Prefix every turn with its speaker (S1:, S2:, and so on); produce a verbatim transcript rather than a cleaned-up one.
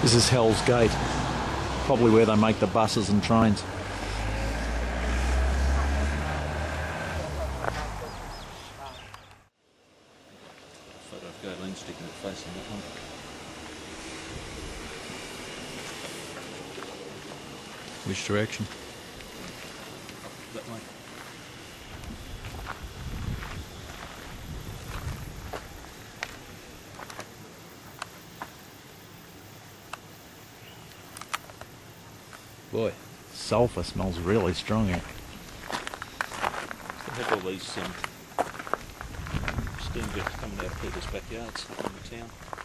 S1: This is Hell's Gate, probably where they make the buses and trains.
S2: Photo of Galen sticking the face in that one.
S1: Which direction?
S2: That way.
S1: Boy, sulphur smells really strong here.
S2: They have all these um, steam jets coming out of people's backyards in the town.